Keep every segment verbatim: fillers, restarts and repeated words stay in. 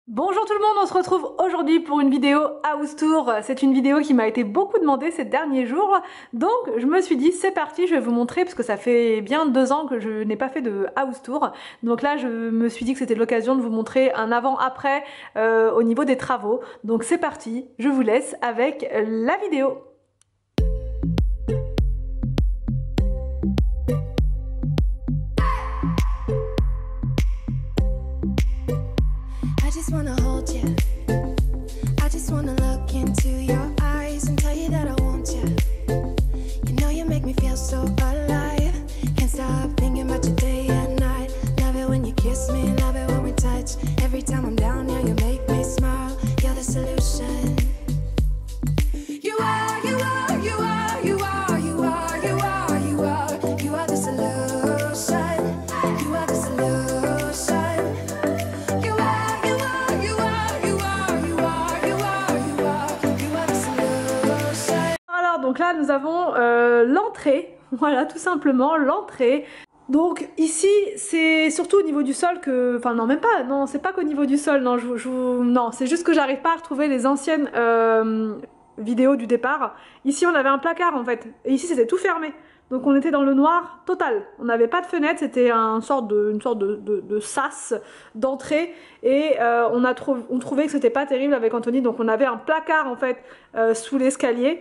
Bonjour tout le monde, on se retrouve aujourd'hui pour une vidéo house tour. C'est une vidéo qui m'a été beaucoup demandée ces derniers jours, donc je me suis dit c'est parti, je vais vous montrer parce que ça fait bien deux ans que je n'ai pas fait de house tour. Donc là je me suis dit que c'était l'occasion de vous montrer un avant-après euh, au niveau des travaux. Donc c'est parti, je vous laisse avec la vidéo. I just wanna hold you. I just wanna look into your eyes and tell you that I want you. You know you make me feel so alive. Can't stop thinking about you day and night. Love it when you kiss me, love it when we touch. Every time I'm down here, you make me smile. You're the solution. You are, you are, you are, you are, you are, you are, you are, you are the solution. You are the solution. Donc là nous avons euh, l'entrée, voilà tout simplement l'entrée. Donc ici c'est surtout au niveau du sol que, enfin non même pas, non c'est pas qu'au niveau du sol, non je, je, non c'est juste que j'arrive pas à retrouver les anciennes euh, vidéos du départ. Ici on avait un placard en fait, et ici c'était tout fermé. Donc on était dans le noir total, on n'avait pas de fenêtre, c'était un sorte de, une sorte de, de, de sas d'entrée et euh, on, a trou on trouvait que c'était pas terrible avec Anthony, donc on avait un placard en fait euh, sous l'escalier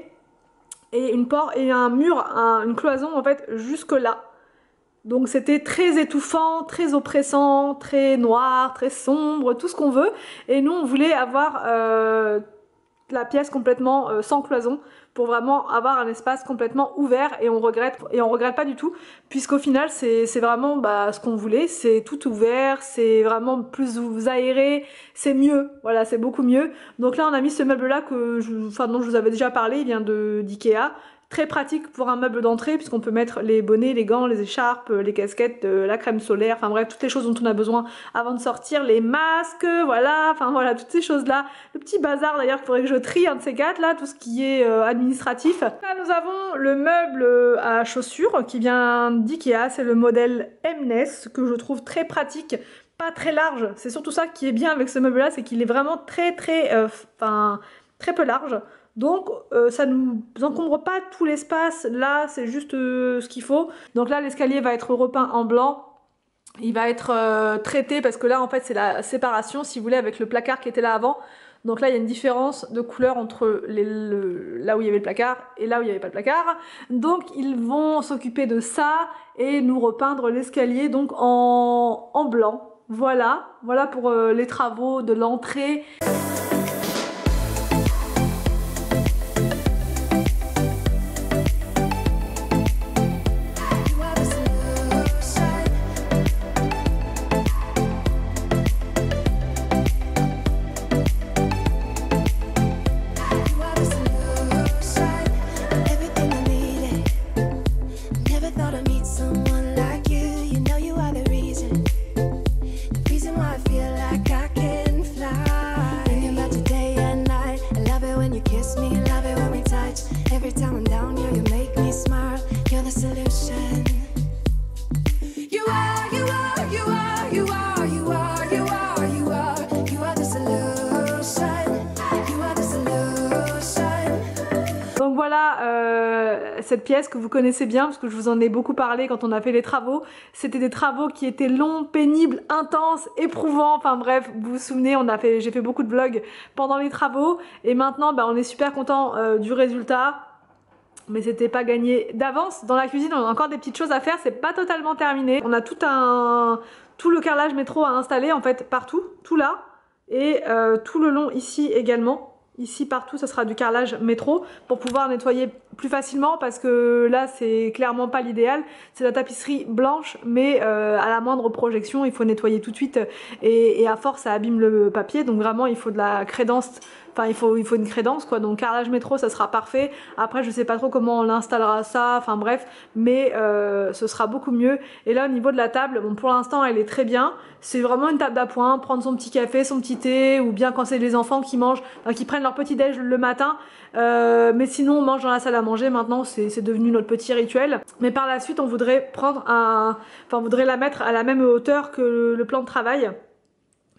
et une porte et un mur, un, une cloison en fait jusque là. Donc c'était très étouffant, très oppressant, très noir, très sombre, tout ce qu'on veut. Et nous on voulait avoir euh, la pièce complètement euh, sans cloison pour vraiment avoir un espace complètement ouvert, et on regrette et on regrette pas du tout puisqu'au final c'est vraiment bah, ce qu'on voulait, c'est tout ouvert, c'est vraiment plus aéré, c'est mieux, voilà c'est beaucoup mieux. Donc là on a mis ce meuble là que je, enfin, dont je vous avais déjà parlé, il vient de d'Ikea. Très pratique pour un meuble d'entrée puisqu'on peut mettre les bonnets, les gants, les écharpes, les casquettes, la crème solaire, enfin bref toutes les choses dont on a besoin avant de sortir, les masques, voilà, enfin voilà toutes ces choses là, le petit bazar d'ailleurs qu'il faudrait que je trie un de ces quatre là, tout ce qui est euh, administratif. Là nous avons le meuble à chaussures qui vient d'Ikea, c'est le modèle Mness que je trouve très pratique, pas très large, c'est surtout ça qui est bien avec ce meuble là, c'est qu'il est vraiment très très, enfin euh, très peu large. Donc euh, ça nous encombre pas tout l'espace, là c'est juste euh, ce qu'il faut. Donc là l'escalier va être repeint en blanc, il va être euh, traité parce que là en fait c'est la séparation si vous voulez avec le placard qui était là avant. Donc là il y a une différence de couleur entre les, le, là où il y avait le placard et là où il n'y avait pas de placard. Donc ils vont s'occuper de ça et nous repeindre l'escalier donc en, en blanc. Voilà, voilà pour euh, les travaux de l'entrée. Donc voilà euh, cette pièce que vous connaissez bien parce que je vous en ai beaucoup parlé quand on a fait les travaux. C'était des travaux qui étaient longs, pénibles, intenses, éprouvants, enfin bref, vous vous souvenez, on a fait, j'ai fait beaucoup de vlogs pendant les travaux et maintenant bah, on est super content euh, du résultat. Mais c'était pas gagné d'avance. Dans la cuisine on a encore des petites choses à faire, c'est pas totalement terminé. On a tout un tout le carrelage métro à installer en fait partout, tout là et euh, tout le long ici également. Ici partout ça sera du carrelage métro pour pouvoir nettoyer plus facilement parce que là c'est clairement pas l'idéal. C'est la tapisserie blanche mais euh, à la moindre projection il faut nettoyer tout de suite et, et à force ça abîme le papier, donc vraiment il faut de la crédence. Enfin il faut, il faut une crédence quoi, donc carrelage métro ça sera parfait. Après je sais pas trop comment on installera ça, enfin bref, mais euh, ce sera beaucoup mieux. Et là au niveau de la table, bon pour l'instant elle est très bien, c'est vraiment une table d'appoint, prendre son petit café, son petit thé, ou bien quand c'est les enfants qui mangent, enfin, qui prennent leur petit déj le matin, euh, mais sinon on mange dans la salle à manger maintenant, c'est devenu notre petit rituel. Mais par la suite on voudrait prendre un, enfin on voudrait la mettre à la même hauteur que le, le plan de travail.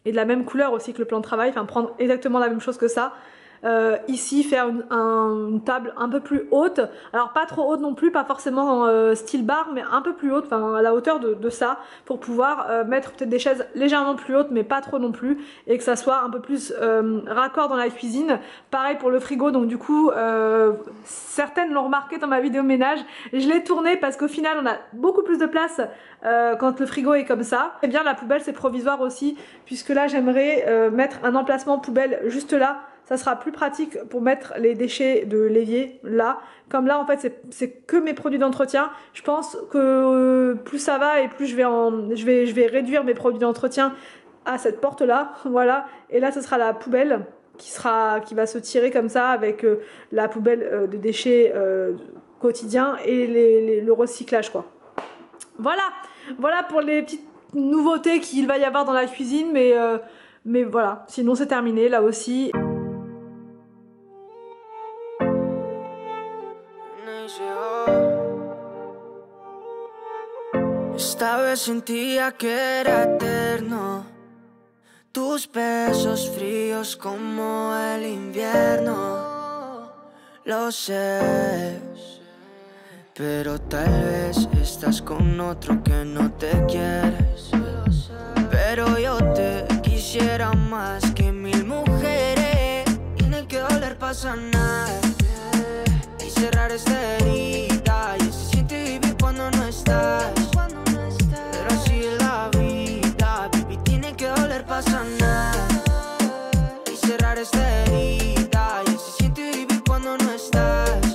et de la même couleur aussi que le plan de travail, enfin prendre exactement la même chose que ça. Euh, ici faire une, un, une table un peu plus haute, alors pas trop haute non plus, pas forcément euh, style bar, mais un peu plus haute, enfin à la hauteur de, de ça, pour pouvoir euh, mettre peut-être des chaises légèrement plus hautes mais pas trop non plus, et que ça soit un peu plus euh, raccord dans la cuisine. Pareil pour le frigo, donc du coup euh, certaines l'ont remarqué dans ma vidéo ménage, je l'ai tourné parce qu'au final on a beaucoup plus de place euh, quand le frigo est comme ça. Et bien la poubelle c'est provisoire aussi, puisque là j'aimerais euh, mettre un emplacement poubelle juste là. Ça sera plus pratique pour mettre les déchets de l'évier là. Comme là en fait c'est que mes produits d'entretien. Je pense que euh, plus ça va et plus je vais, en, je vais, je vais réduire mes produits d'entretien à cette porte là. Voilà. Et là ce sera la poubelle qui, sera, qui va se tirer comme ça avec euh, la poubelle euh, de déchets euh, quotidiens et les, les, le recyclage quoi. Voilà. Voilà pour les petites nouveautés qu'il va y avoir dans la cuisine. Mais, euh, mais voilà. Sinon c'est terminé là aussi. Esta vez sentía que era eterno, tus besos fríos como el invierno, lo sé, pero tal vez estás con otro que no te quieres, pero yo te quisiera más que mil mujeres, tiene que doler para sanar y cerrar esta herida, y se siente vivir cuando no estás. Sanar y cerrar esta herida, y se siente vivir cuando no estás.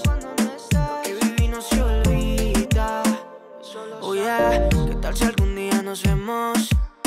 Lo que viví no se olvida. Oh yeah, ¿qué tal si algún día nos vemos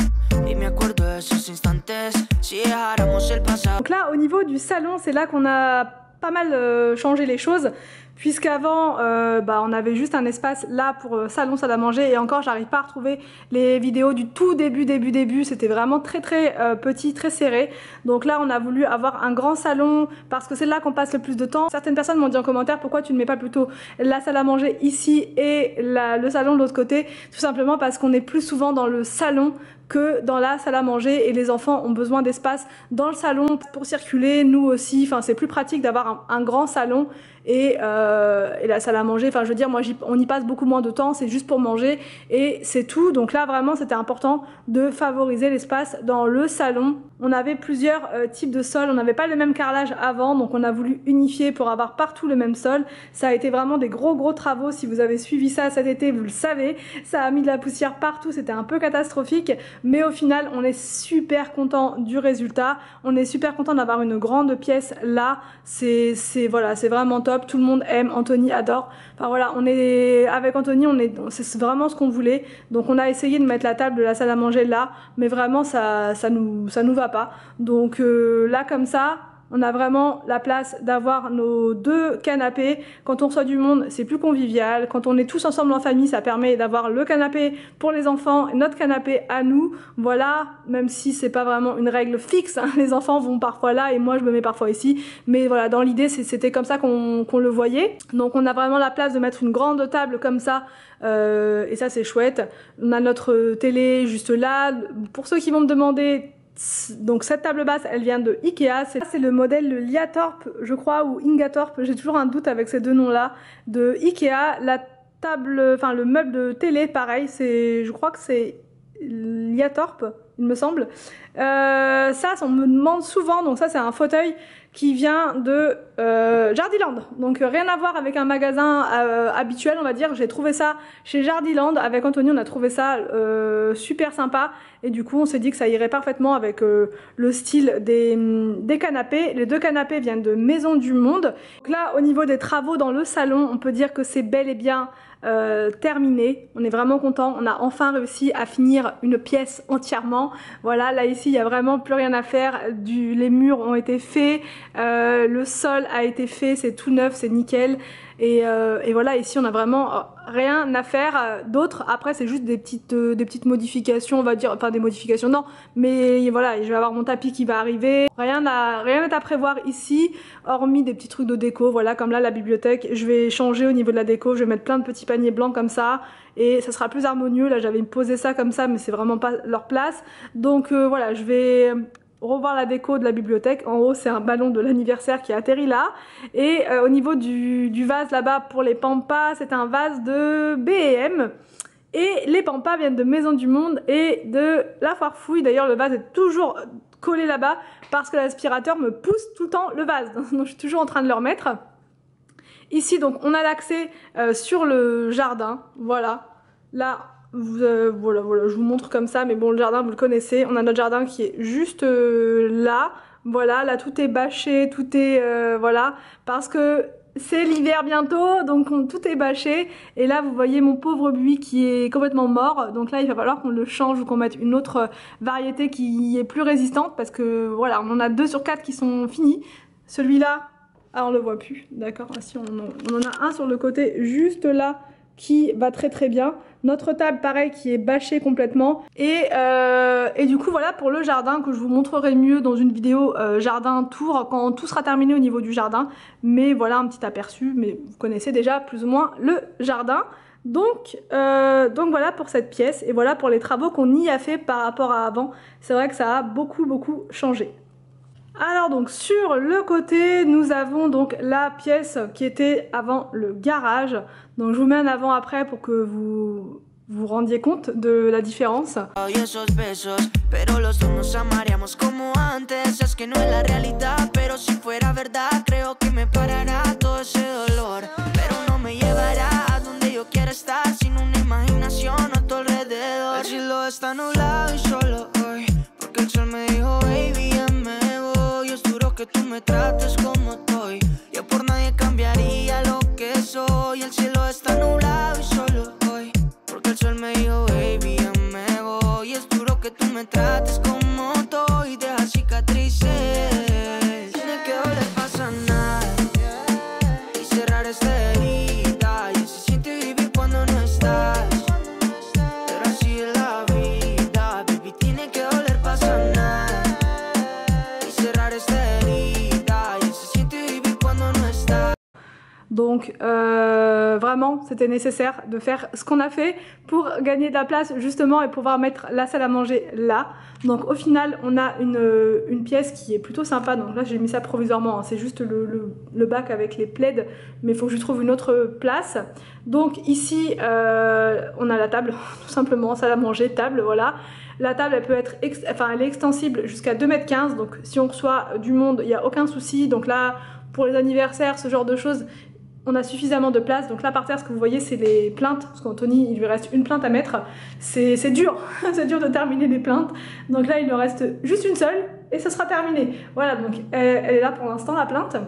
y me acuerdo de esos instantes si dejáramos el pasado? Donc là au niveau du salon c'est là qu'on a pas mal euh, changé les choses, puisqu'avant euh, bah, on avait juste un espace là pour euh, salon, salle à manger, et encore j'arrive pas à retrouver les vidéos du tout début début début, c'était vraiment très très euh, petit, très serré. Donc là on a voulu avoir un grand salon parce que c'est là qu'on passe le plus de temps. Certaines personnes m'ont dit en commentaire pourquoi tu ne mets pas plutôt la salle à manger ici et la, le salon de l'autre côté. Tout simplement parce qu'on est plus souvent dans le salon que dans la salle à manger, et les enfants ont besoin d'espace dans le salon pour circuler, nous aussi, enfin c'est plus pratique d'avoir un, un grand salon et, euh, et la salle à manger, enfin je veux dire moi on y passe beaucoup moins de temps, c'est juste pour manger et c'est tout. Donc là vraiment c'était important de favoriser l'espace dans le salon. On avait plusieurs euh, types de sols, on n'avait pas le même carrelage avant, donc on a voulu unifier pour avoir partout le même sol. Ça a été vraiment des gros gros travaux, si vous avez suivi ça cet été vous le savez, ça a mis de la poussière partout, c'était un peu catastrophique, mais au final on est super content du résultat, on est super content d'avoir une grande pièce là, c'est voilà, c'est vraiment top, tout le monde aime, Anthony adore, enfin voilà, on est avec Anthony, on est c'est vraiment ce qu'on voulait, donc on a essayé de mettre la table de la salle à manger là, mais vraiment ça, ça, nous, ça nous va pas, donc euh, là comme ça on a vraiment la place d'avoir nos deux canapés. Quand on reçoit du monde, c'est plus convivial. Quand on est tous ensemble en famille, ça permet d'avoir le canapé pour les enfants et notre canapé à nous. Voilà, même si c'est pas vraiment une règle fixe, hein. Les enfants vont parfois là et moi je me mets parfois ici. Mais voilà, dans l'idée, c'était comme ça qu'on qu'on le voyait. Donc on a vraiment la place de mettre une grande table comme ça. Euh, et ça, c'est chouette. On a notre télé juste là. Pour ceux qui vont me demander... Donc cette table basse elle vient de Ikea, c'est le modèle le Liatorp je crois ou Ingatorp, j'ai toujours un doute avec ces deux noms là, de Ikea. La table, enfin le meuble de télé pareil, c'est, je crois que c'est Liatorp il me semble. Euh, ça on me demande souvent, donc ça c'est un fauteuil qui vient de euh, Jardiland, donc euh, rien à voir avec un magasin euh, habituel on va dire. J'ai trouvé ça chez Jardiland, avec Anthony on a trouvé ça euh, super sympa, et du coup on s'est dit que ça irait parfaitement avec euh, le style des, des canapés. Les deux canapés viennent de Maison du Monde. Donc là au niveau des travaux dans le salon, on peut dire que c'est bel et bien Euh, terminé, on est vraiment content, on a enfin réussi à finir une pièce entièrement. Voilà, là ici il n'y a vraiment plus rien à faire, du, les murs ont été faits, euh, le sol a été fait, c'est tout neuf, c'est nickel. Et, euh, et voilà, ici on a vraiment euh, rien à faire euh, d'autre. Après c'est juste des petites, euh, des petites modifications, on va dire, enfin des modifications non, mais voilà, je vais avoir mon tapis qui va arriver. Rien à, rien n'est à prévoir ici, hormis des petits trucs de déco, voilà, comme là la bibliothèque. Je vais changer au niveau de la déco, je vais mettre plein de petits paniers blancs comme ça, et ça sera plus harmonieux. Là j'avais posé ça comme ça, mais c'est vraiment pas leur place. Donc euh, voilà, je vais revoir la déco de la bibliothèque. En haut c'est un ballon de l'anniversaire qui a atterri là, et euh, au niveau du, du vase là-bas pour les pampas, c'est un vase de B et M, et les pampas viennent de Maison du Monde et de la Foire Fouille. D'ailleurs le vase est toujours collé là-bas parce que l'aspirateur me pousse tout le temps le vase, donc je suis toujours en train de le remettre. Ici donc on a l'accès euh, sur le jardin, voilà, là Euh, voilà, voilà, je vous montre comme ça, mais bon, le jardin, vous le connaissez. On a notre jardin qui est juste euh, là. Voilà, là, tout est bâché, tout est... Euh, voilà, parce que c'est l'hiver bientôt, donc on, tout est bâché. Et là, vous voyez mon pauvre buis qui est complètement mort. Donc là, il va falloir qu'on le change ou qu'on mette une autre variété qui est plus résistante, parce que, voilà, on en a deux sur quatre qui sont finis. Celui-là, ah, on le voit plus, d'accord. Ah, si, on, on en a un sur le côté, juste là, qui va très très bien. Notre table pareil qui est bâchée complètement, et, euh, et du coup voilà pour le jardin, que je vous montrerai mieux dans une vidéo euh, jardin tour quand tout sera terminé au niveau du jardin. Mais voilà un petit aperçu, mais vous connaissez déjà plus ou moins le jardin. Donc, euh, donc voilà pour cette pièce, et voilà pour les travaux qu'on y a fait par rapport à avant. C'est vrai que ça a beaucoup beaucoup changé. Alors donc sur le côté nous avons donc la pièce qui était avant le garage. Donc je vous mets un avant après pour que vous vous rendiez compte de la différence. Que tú me trates como estoy. Yo por nadie cambiaría lo que soy. El cielo está nublado y solo hoy, porque el sol me dijo, baby, ya me voy. Es duro que tú me trates como estoy. Deja cicatrices. Tiene que doler para sanar y cerrar esta herida. Y se siente vivir cuando no estás, pero así es la vida, baby. Tiene que doler para sanar y cerrar esta herida. Donc euh, vraiment c'était nécessaire de faire ce qu'on a fait pour gagner de la place justement et pouvoir mettre la salle à manger là. Donc au final on a une, une pièce qui est plutôt sympa. Donc là j'ai mis ça provisoirement, hein. C'est juste le, le, le bac avec les plaids, mais il faut que je trouve une autre place. Donc ici euh, on a la table, tout simplement, salle à manger, table, voilà. La table elle peut être, ex enfin elle est extensible jusqu'à deux mètres quinze, donc si on reçoit du monde il n'y a aucun souci. Donc là pour les anniversaires, ce genre de choses, on a suffisamment de place. Donc là par terre, ce que vous voyez c'est les plaintes, parce qu'Anthony il lui reste une plainte à mettre. C'est dur, c'est dur de terminer les plaintes. Donc là il lui reste juste une seule et ce sera terminé. Voilà, donc elle, elle est là pour l'instant la plainte.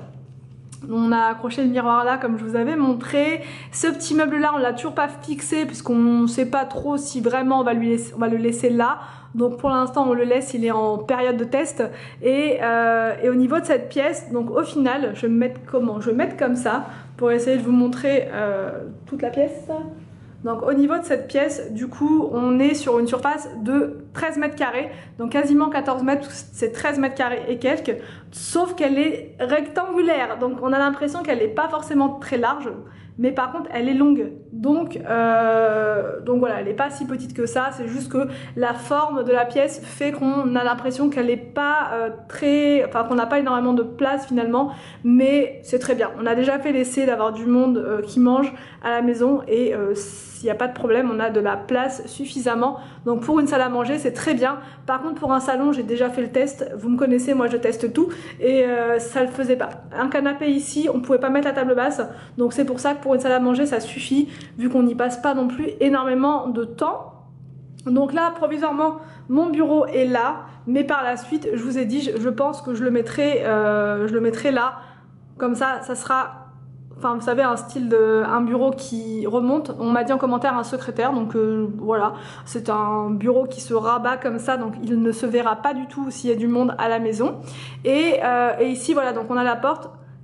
On a accroché le miroir là comme je vous avais montré. Ce petit meuble là on l'a toujours pas fixé puisqu'on ne sait pas trop si vraiment on va, lui laisser, on va le laisser là. Donc pour l'instant on le laisse, il est en période de test. Et, euh, et au niveau de cette pièce, donc au final je vais me mettre comment? Je vais me mettre comme ça pour essayer de vous montrer euh, toute la pièce. Donc au niveau de cette pièce, du coup, on est sur une surface de treize mètres carrés, donc quasiment quatorze mètres, c'est treize mètres carrés et quelques, sauf qu'elle est rectangulaire, donc on a l'impression qu'elle n'est pas forcément très large, mais par contre elle est longue. Donc, euh, donc voilà, elle n'est pas si petite que ça, c'est juste que la forme de la pièce fait qu'on a l'impression qu'elle n'est pas euh, très... Enfin qu'on n'a pas énormément de place finalement, mais c'est très bien. On a déjà fait l'essai d'avoir du monde euh, qui mange à la maison et euh, il n'y a pas de problème, on a de la place suffisamment. Donc pour une salle à manger, c'est très bien. Par contre pour un salon, j'ai déjà fait le test, vous me connaissez, moi je teste tout, et euh, ça le faisait pas. Un canapé ici, on pouvait pas mettre la table basse, donc c'est pour ça que pour une salle à manger, ça suffit, vu qu'on n'y passe pas non plus énormément de temps. Donc là, provisoirement, mon bureau est là, mais par la suite, je vous ai dit, je, je pense que je le mettrai, euh, je le mettrai là, comme ça, ça sera... Enfin, vous savez, un style de... un bureau qui remonte. On m'a dit en commentaire un secrétaire, donc euh, voilà. C'est un bureau qui se rabat comme ça, donc il ne se verra pas du tout s'il y a du monde à la maison. Et, euh, et ici, voilà, donc on a la porte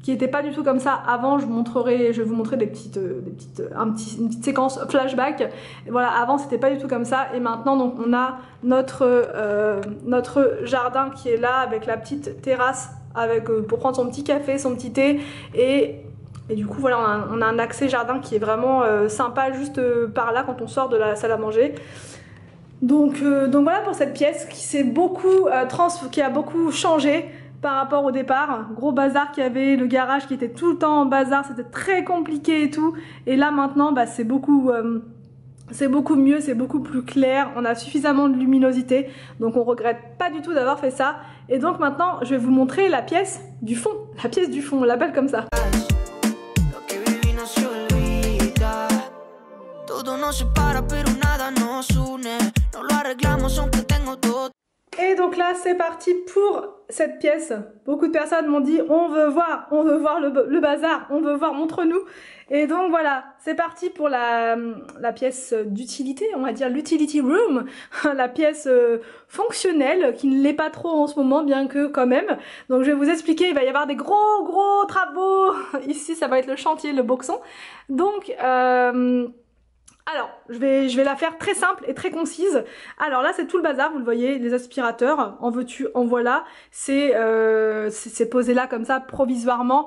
qui n'était pas du tout comme ça avant. Je vous montrerai, je vais vous montrer des petites, des petites, un petit, une petite séquence flashback. Et voilà, avant c'était pas du tout comme ça, et maintenant donc on a notre, euh, notre jardin qui est là avec la petite terrasse avec, euh, pour prendre son petit café, son petit thé, et, et du coup voilà, on a, on a un accès jardin qui est vraiment euh, sympa juste euh, par là quand on sort de la salle à manger. Donc, euh, donc voilà pour cette pièce qui s'est beaucoup euh, trans, qui a beaucoup changé par rapport au départ. Gros bazar qu'il y avait, le garage qui était tout le temps en bazar, c'était très compliqué et tout. Et là maintenant, bah, c'est beaucoup, euh, c'est beaucoup mieux, c'est beaucoup plus clair. On a suffisamment de luminosité, donc on regrette pas du tout d'avoir fait ça. Et donc maintenant, je vais vous montrer la pièce du fond. La pièce du fond, on l'appelle comme ça. Et donc là c'est parti pour cette pièce. Beaucoup de personnes m'ont dit on veut voir, on veut voir le, le bazar, on veut voir, montre-nous. Et donc voilà, c'est parti pour la, la pièce d'utilité, on va dire l'utility room, la pièce euh, fonctionnelle qui ne l'est pas trop en ce moment, bien que quand même. Donc je vais vous expliquer, il va y avoir des gros gros travaux. Ici ça va être le chantier, le boxon. Donc euh, alors, je vais, je vais la faire très simple et très concise. Alors là, c'est tout le bazar, vous le voyez, les aspirateurs, en veux-tu, en voilà. C'est euh, posé là comme ça, provisoirement.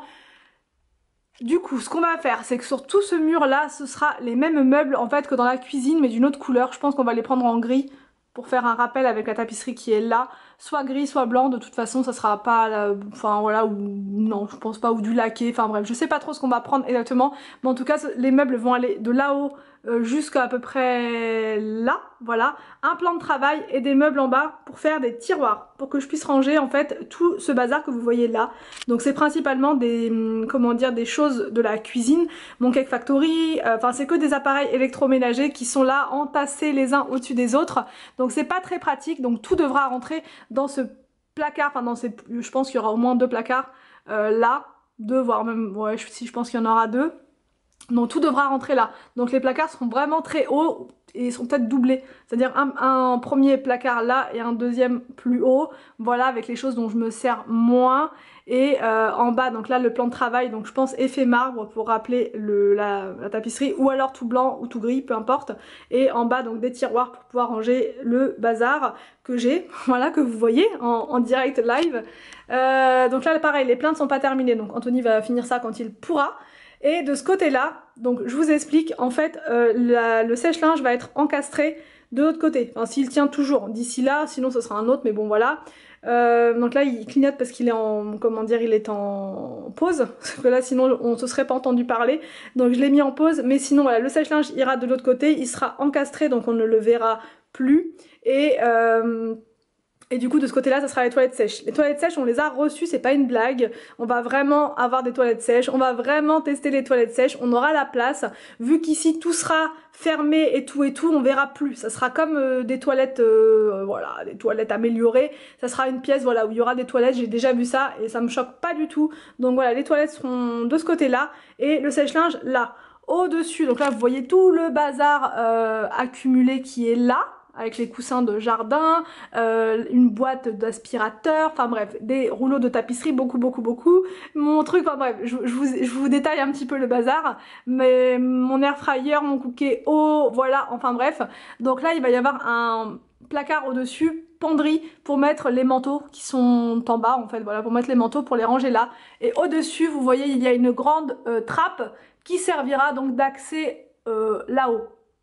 Du coup, ce qu'on va faire, c'est que sur tout ce mur-là, ce sera les mêmes meubles en fait que dans la cuisine, mais d'une autre couleur. Je pense qu'on va les prendre en gris pour faire un rappel avec la tapisserie qui est là. Soit gris, soit blanc, de toute façon, ça sera pas... Euh, enfin voilà, ou non, je pense pas, ou du laqué, enfin bref, je sais pas trop ce qu'on va prendre exactement. Mais en tout cas, les meubles vont aller de là-haut euh, jusqu'à à peu près là, voilà. Un plan de travail et des meubles en bas pour faire des tiroirs, pour que je puisse ranger en fait tout ce bazar que vous voyez là. Donc c'est principalement des, comment dire, des choses de la cuisine, mon Cake Factory, enfin euh, c'est que des appareils électroménagers qui sont là entassés les uns au-dessus des autres. Donc c'est pas très pratique, donc tout devra rentrer dans ce placard, enfin dans ces, je pense qu'il y aura au moins deux placards euh, là, deux voire même, ouais si je pense qu'il y en aura deux. Donc tout devra rentrer là. Donc les placards seront vraiment très hauts et sont peut-être doublés. C'est-à-dire un, un premier placard là et un deuxième plus haut. Voilà, avec les choses dont je me sers moins. Et euh, en bas, donc là le plan de travail, donc je pense effet marbre pour rappeler le, la, la tapisserie, ou alors tout blanc ou tout gris, peu importe. Et en bas donc des tiroirs pour pouvoir ranger le bazar que j'ai, voilà, que vous voyez en, en direct live. Euh, donc là pareil, les plaintes ne sont pas terminées, donc Anthony va finir ça quand il pourra. Et de ce côté-là, donc je vous explique, en fait, euh, la, le sèche-linge va être encastré de l'autre côté. Enfin, s'il tient toujours d'ici là, sinon ce sera un autre, mais bon voilà. Euh, donc là, il clignote parce qu'il est en, comment dire, il est en pause. Parce que là, sinon, on ne se serait pas entendu parler. Donc je l'ai mis en pause, mais sinon, voilà, le sèche-linge ira de l'autre côté, il sera encastré, donc on ne le verra plus. Et... Euh, Et du coup de ce côté là ça sera les toilettes sèches. Les toilettes sèches on les a reçues, c'est pas une blague. On va vraiment avoir des toilettes sèches, on va vraiment tester les toilettes sèches, on aura la place. Vu qu'ici tout sera fermé et tout et tout, on verra plus. Ça sera comme euh, des toilettes, euh, voilà, des toilettes améliorées. Ça sera une pièce voilà où il y aura des toilettes, j'ai déjà vu ça et ça me choque pas du tout. Donc voilà, les toilettes seront de ce côté là et le sèche-linge là. Au-dessus, donc là vous voyez tout le bazar euh, accumulé qui est là, avec les coussins de jardin, euh, une boîte d'aspirateur, enfin bref, des rouleaux de tapisserie, beaucoup beaucoup beaucoup, mon truc, enfin bref, je, je, vous, je vous détaille un petit peu le bazar, mais mon air fryer, mon cookie eau, voilà, enfin bref. Donc là il va y avoir un placard au-dessus, penderie, pour mettre les manteaux qui sont en bas en fait, voilà, pour mettre les manteaux, pour les ranger là. Et au-dessus, vous voyez, il y a une grande euh, trappe qui servira donc d'accès euh, là-haut.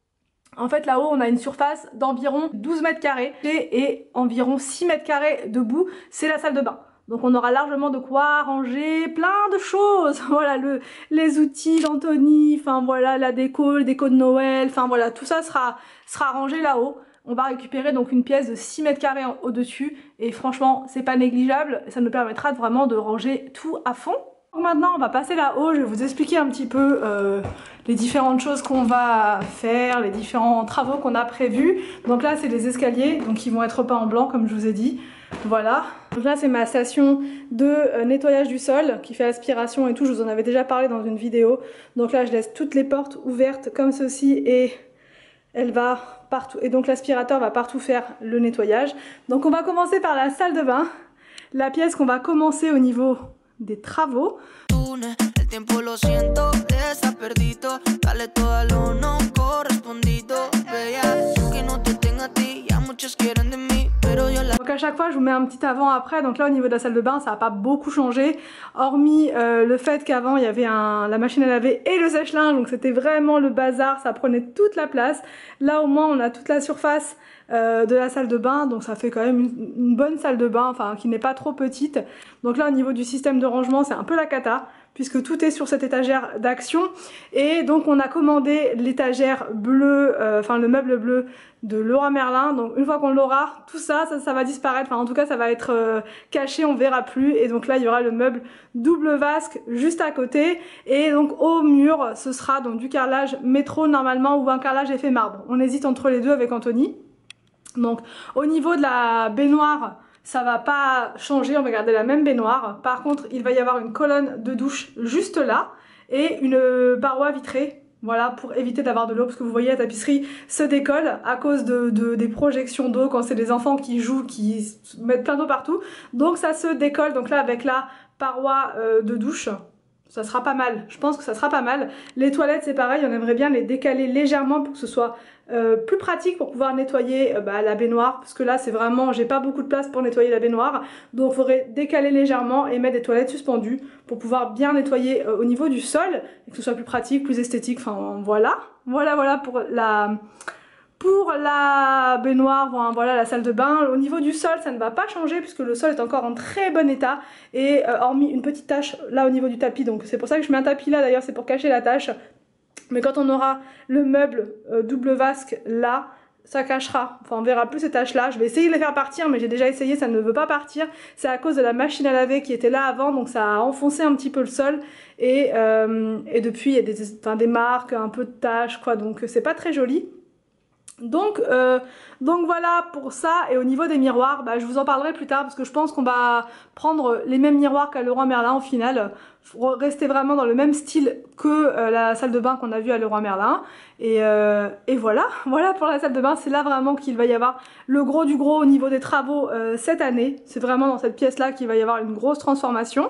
En fait là-haut on a une surface d'environ douze mètres carrés et environ six mètres carrés debout, c'est la salle de bain. Donc on aura largement de quoi ranger plein de choses, voilà, le, les outils d'Anthony, enfin voilà, la déco, le déco de Noël, enfin voilà, tout ça sera, sera rangé là-haut. On va récupérer donc une pièce de six mètres carrés au-dessus et franchement c'est pas négligeable, ça nous permettra de vraiment de ranger tout à fond. Maintenant on va passer là-haut, je vais vous expliquer un petit peu euh, les différentes choses qu'on va faire, les différents travaux qu'on a prévus. Donc là c'est les escaliers, donc ils vont être peints en blanc comme je vous ai dit, voilà. Donc là c'est ma station de euh, nettoyage du sol qui fait aspiration et tout, je vous en avais déjà parlé dans une vidéo. Donc là je laisse toutes les portes ouvertes comme ceci et elle va partout, et donc l'aspirateur va partout faire le nettoyage. Donc on va commencer par la salle de bain, la pièce qu'on va commencer au niveau des travaux. une. El tiempo lo siento, está perdido. Dale todo a lo no correspondido. Bella, que no te tenga a ti, ya muchos quieren de mí. Donc à chaque fois je vous mets un petit avant après, donc là au niveau de la salle de bain ça n'a pas beaucoup changé, hormis euh, le fait qu'avant il y avait un, la machine à laver et le sèche-linge, donc c'était vraiment le bazar, ça prenait toute la place. Là au moins on a toute la surface euh, de la salle de bain, donc ça fait quand même une, une bonne salle de bain, enfin qui n'est pas trop petite. Donc là au niveau du système de rangement c'est un peu la cata, puisque tout est sur cette étagère d'action, et donc on a commandé l'étagère bleue, euh, enfin le meuble bleu de Leroy Merlin. Donc une fois qu'on l'aura, tout ça, ça, ça va disparaître, enfin en tout cas ça va être euh, caché, on verra plus, et donc là il y aura le meuble double vasque juste à côté, et donc au mur ce sera donc du carrelage métro normalement ou un carrelage effet marbre. On hésite entre les deux avec Anthony. Donc au niveau de la baignoire, ça va pas changer, on va garder la même baignoire. Par contre, il va y avoir une colonne de douche juste là et une paroi vitrée, voilà, pour éviter d'avoir de l'eau, parce que vous voyez la tapisserie se décolle à cause de, de des projections d'eau quand c'est des enfants qui jouent, qui mettent plein d'eau partout. Donc ça se décolle, donc là avec la paroi euh, de douche, ça sera pas mal, je pense que ça sera pas mal. Les toilettes c'est pareil, on aimerait bien les décaler légèrement pour que ce soit euh, plus pratique pour pouvoir nettoyer euh, bah, la baignoire, parce que là c'est vraiment, j'ai pas beaucoup de place pour nettoyer la baignoire, donc il faudrait décaler légèrement et mettre des toilettes suspendues pour pouvoir bien nettoyer euh, au niveau du sol, et que ce soit plus pratique, plus esthétique, enfin voilà, voilà voilà pour la... Pour la baignoire, voilà la salle de bain. Au niveau du sol, ça ne va pas changer puisque le sol est encore en très bon état, et euh, hormis une petite tache là au niveau du tapis, donc c'est pour ça que je mets un tapis là d'ailleurs, c'est pour cacher la tache. Mais quand on aura le meuble euh, double vasque là, ça cachera, enfin on verra plus ces taches là. Je vais essayer de les faire partir, mais j'ai déjà essayé, ça ne veut pas partir. C'est à cause de la machine à laver qui était là avant, donc ça a enfoncé un petit peu le sol, et, euh, et depuis il y a des, enfin, des marques, un peu de taches quoi, donc c'est pas très joli. Donc, euh, donc voilà pour ça. Et au niveau des miroirs, bah, je vous en parlerai plus tard, parce que je pense qu'on va prendre les mêmes miroirs qu'à Leroy Merlin au final, pour rester vraiment dans le même style que euh, la salle de bain qu'on a vue à Leroy Merlin. Et, euh, et voilà, voilà pour la salle de bain. C'est là vraiment qu'il va y avoir le gros du gros au niveau des travaux euh, cette année. C'est vraiment dans cette pièce là qu'il va y avoir une grosse transformation.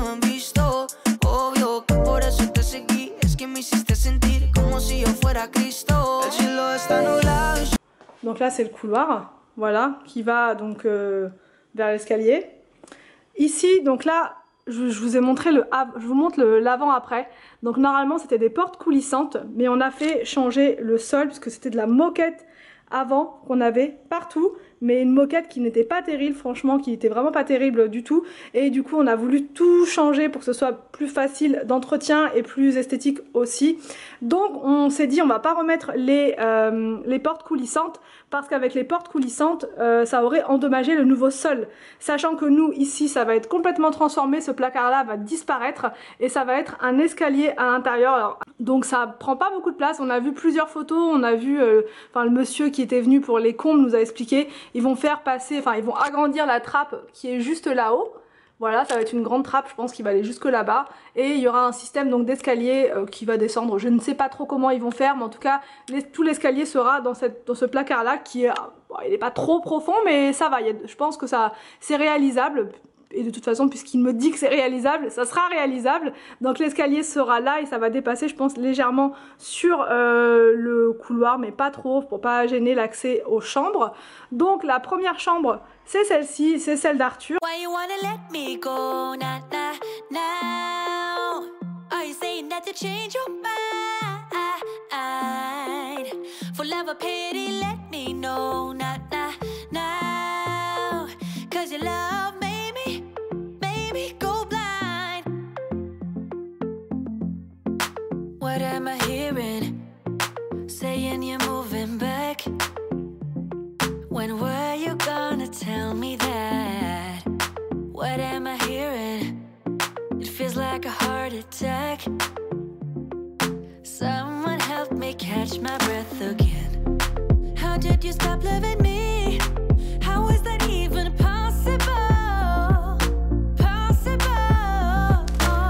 Donc là c'est le couloir, voilà, qui va donc euh, vers l'escalier. Ici, donc là, je, je vous ai montré le, je vous montre l'avant-après. Donc normalement c'était des portes coulissantes, mais on a fait changer le sol puisque c'était de la moquette avant qu'on avait partout, mais une moquette qui n'était pas terrible, franchement, qui était vraiment pas terrible du tout, et du coup on a voulu tout changer pour que ce soit plus facile d'entretien et plus esthétique aussi. Donc on s'est dit on va pas remettre les, euh, les portes coulissantes, parce qu'avec les portes coulissantes euh, ça aurait endommagé le nouveau sol, sachant que nous ici ça va être complètement transformé, ce placard là va disparaître et ça va être un escalier à l'intérieur, donc ça prend pas beaucoup de place. On a vu plusieurs photos, on a vu euh, enfin le monsieur qui était venu pour les combles nous a expliqué, ils vont faire passer, enfin ils vont agrandir la trappe qui est juste là-haut. Voilà, ça va être une grande trappe, je pense, qui va aller jusque là-bas. Et il y aura un système donc d'escalier euh, qui va descendre. Je ne sais pas trop comment ils vont faire, mais en tout cas, les, tout l'escalier sera dans, cette, dans ce placard-là qui est, bon, il n'est pas trop profond, mais ça va. Il y a, je pense que ça, c'est réalisable. Et de toute façon, puisqu'il me dit que c'est réalisable, ça sera réalisable. Donc l'escalier sera là et ça va dépasser, je pense, légèrement sur euh, le couloir, mais pas trop, pour pas gêner l'accès aux chambres. Donc la première chambre, c'est celle-ci, c'est celle d'Arthur. What am I hearing? Saying you're moving back. When were you gonna tell me that? What am I hearing? It feels like a heart attack. Someone help me catch my breath again. How did you stop loving me? How is that even possible? Possible?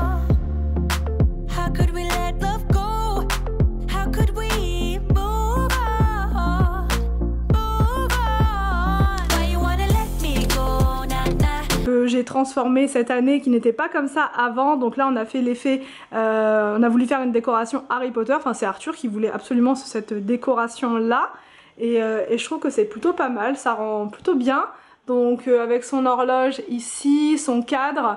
How could we let love go? How could we move on? Move on? Why you wanna let me go? Nah, nah. J'ai transformé cette année, qui n'était pas comme ça avant. Donc là on a fait l'effet, euh, on a voulu faire une décoration Harry Potter, enfin c'est Arthur qui voulait absolument cette décoration là. Et, euh, et je trouve que c'est plutôt pas mal, ça rend plutôt bien. Donc euh, avec son horloge ici, son cadre,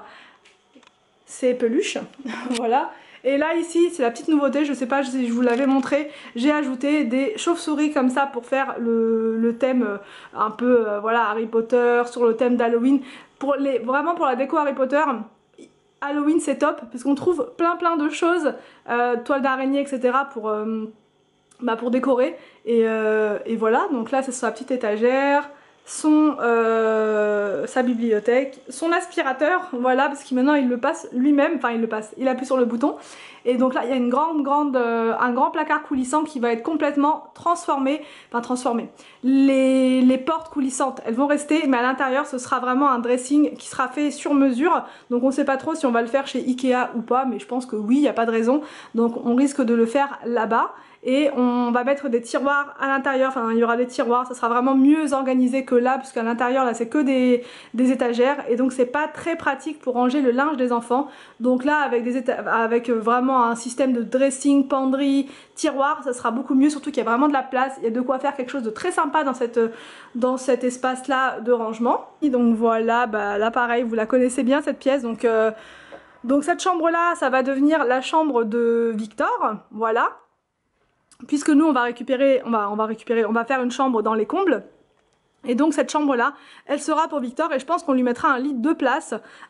c'est peluche, voilà. Et là ici c'est la petite nouveauté, je sais pas si je vous l'avais montré, j'ai ajouté des chauves-souris comme ça pour faire le, le thème euh, un peu euh, voilà Harry Potter, sur le thème d'Halloween. Pour les, vraiment pour la déco Harry Potter, Halloween c'est top parce qu'on trouve plein plein de choses, euh, toiles d'araignée et cetera pour, euh, bah, pour décorer. Et, euh, et voilà, donc là c'est sur la petite étagère. Son, euh, sa bibliothèque, son aspirateur, voilà, parce que maintenant il le passe lui-même, enfin il le passe, il appuie sur le bouton. Et donc là il y a une grande, grande, euh, un grand placard coulissant qui va être complètement transformé, enfin transformé. Les, les portes coulissantes, elles vont rester, mais à l'intérieur ce sera vraiment un dressing qui sera fait sur mesure. Donc on sait pas trop si on va le faire chez Ikea ou pas, mais je pense que oui, il n'y a pas de raison. Donc on risque de le faire là-bas. Et on va mettre des tiroirs à l'intérieur, enfin il y aura des tiroirs, ça sera vraiment mieux organisé que là, puisqu'à l'intérieur là c'est que des, des étagères, et donc c'est pas très pratique pour ranger le linge des enfants. Donc là avec, des avec vraiment un système de dressing, penderie, tiroir, ça sera beaucoup mieux, surtout qu'il y a vraiment de la place, il y a de quoi faire quelque chose de très sympa dans, cette, dans cet espace là de rangement. Et donc voilà, bah, là pareil, vous la connaissez bien cette pièce, donc, euh, donc cette chambre là, ça va devenir la chambre de Victor, voilà. Puisque nous on va récupérer, on va, on va récupérer, on va faire une chambre dans les combles. Et donc cette chambre là, elle sera pour Victor, et je pense qu'on lui mettra un lit de deux places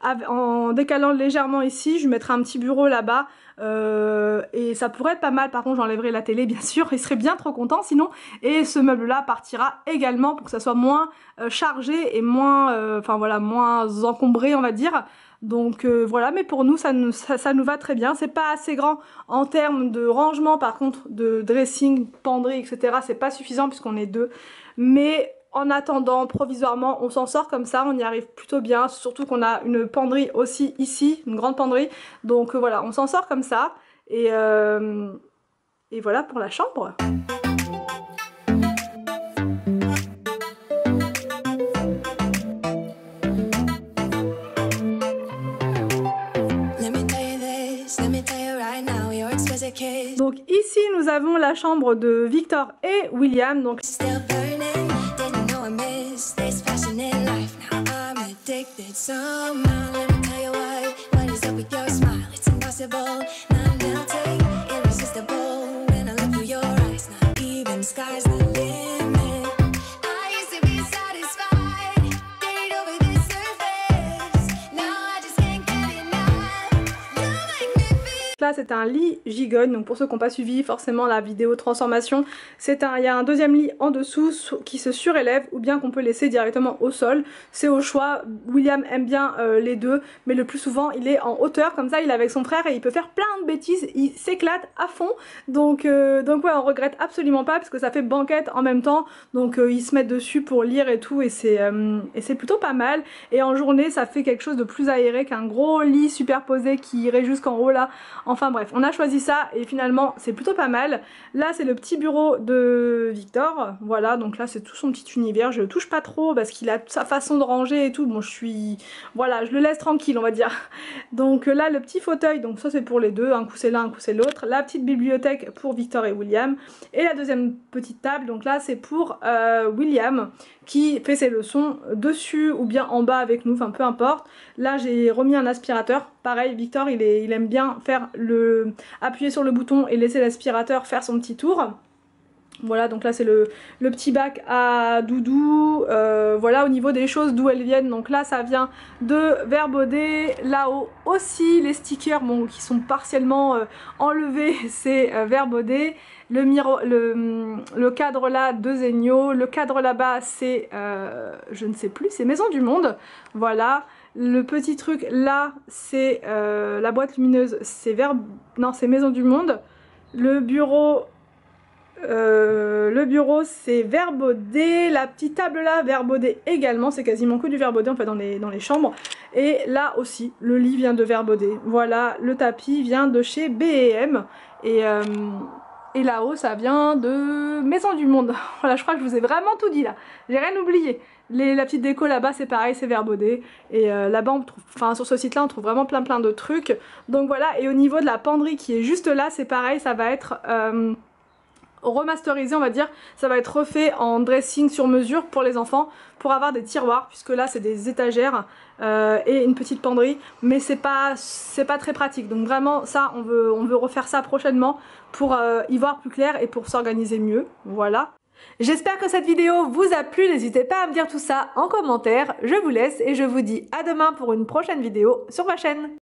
en décalant légèrement ici. Je lui mettrai un petit bureau là-bas, euh, et ça pourrait être pas mal. Par contre j'enlèverai la télé bien sûr, il serait bien trop content sinon. Et ce meuble là partira également pour que ça soit moins euh, chargé et moins, euh, enfin voilà, moins encombré on va dire. Donc euh, voilà, mais pour nous ça, nous ça, ça nous va très bien. C'est pas assez grand en termes de rangement, par contre de dressing, penderie, et cetera. C'est pas suffisant puisqu'on est deux. Mais en attendant, provisoirement, on s'en sort comme ça, on y arrive plutôt bien. Surtout qu'on a une penderie aussi ici, une grande penderie. Donc euh, voilà, on s'en sort comme ça. Et, euh, et voilà pour la chambre. Donc ici nous avons la chambre de Victor et William. Donc là c'est un lit gigogne, donc pour ceux qui n'ont pas suivi forcément la vidéo transformation, c'est un, il y a un deuxième lit en dessous qui se surélève ou bien qu'on peut laisser directement au sol, c'est au choix. William aime bien euh, les deux, mais le plus souvent il est en hauteur, comme ça il est avec son frère et il peut faire plein de bêtises, il s'éclate à fond. Donc, euh, donc ouais, on regrette absolument pas parce que ça fait banquette en même temps, donc euh, ils se mettent dessus pour lire et tout, et c'est euh, et c'est plutôt pas mal. Et en journée ça fait quelque chose de plus aéré qu'un gros lit superposé qui irait jusqu'en haut là. Enfin bref, on a choisi ça et finalement c'est plutôt pas mal. Là c'est le petit bureau de Victor, voilà, donc là c'est tout son petit univers. Je le touche pas trop parce qu'il a sa façon de ranger et tout, bon je suis, voilà, je le laisse tranquille on va dire. Donc là le petit fauteuil, donc ça c'est pour les deux, un coup c'est l'un, un coup c'est l'autre. La petite bibliothèque pour Victor et William, et la deuxième petite table, donc là c'est pour euh, William qui fait ses leçons dessus ou bien en bas avec nous, enfin peu importe. Là j'ai remis un aspirateur, pareil Victor il, est, il aime bien faire le appuyer sur le bouton et laisser l'aspirateur faire son petit tour. Voilà, donc là c'est le, le petit bac à doudou, euh, voilà au niveau des choses d'où elles viennent. Donc là ça vient de Verbaudet, là-haut aussi les stickers bon, qui sont partiellement euh, enlevés, c'est euh, Verbaudet. Le, miro le, le cadre là de Zegno, le cadre là-bas c'est, euh, je ne sais plus, c'est Maison du Monde, voilà. Le petit truc là c'est euh, la boîte lumineuse, c'est Verb... non c'est Maison du Monde. Le bureau... Euh, le bureau c'est Verbaudet, la petite table là Verbaudet également, c'est quasiment que du Verbaudet en fait dans les, dans les chambres. Et là aussi le lit vient de Verbaudet, voilà, le tapis vient de chez B et M et, euh, Et là-haut, ça vient de Maison du Monde. Voilà, je crois que je vous ai vraiment tout dit là. J'ai rien oublié. Les, la petite déco là-bas, c'est pareil, c'est Verbaudet. Et euh, là-bas, on trouve, enfin sur ce site-là, on trouve vraiment plein plein de trucs. Donc voilà, et au niveau de la penderie qui est juste là, c'est pareil, ça va être euh, remasterisé, on va dire. Ça va être refait en dressing sur mesure pour les enfants, pour avoir des tiroirs, puisque là, c'est des étagères euh, et une petite penderie. Mais c'est pas, c'est pas très pratique. Donc vraiment, ça, on veut, on veut refaire ça prochainement pour euh, y voir plus clair et pour s'organiser mieux. Voilà. J'espère que cette vidéo vous a plu, n'hésitez pas à me dire tout ça en commentaire. Je vous laisse et je vous dis à demain pour une prochaine vidéo sur ma chaîne.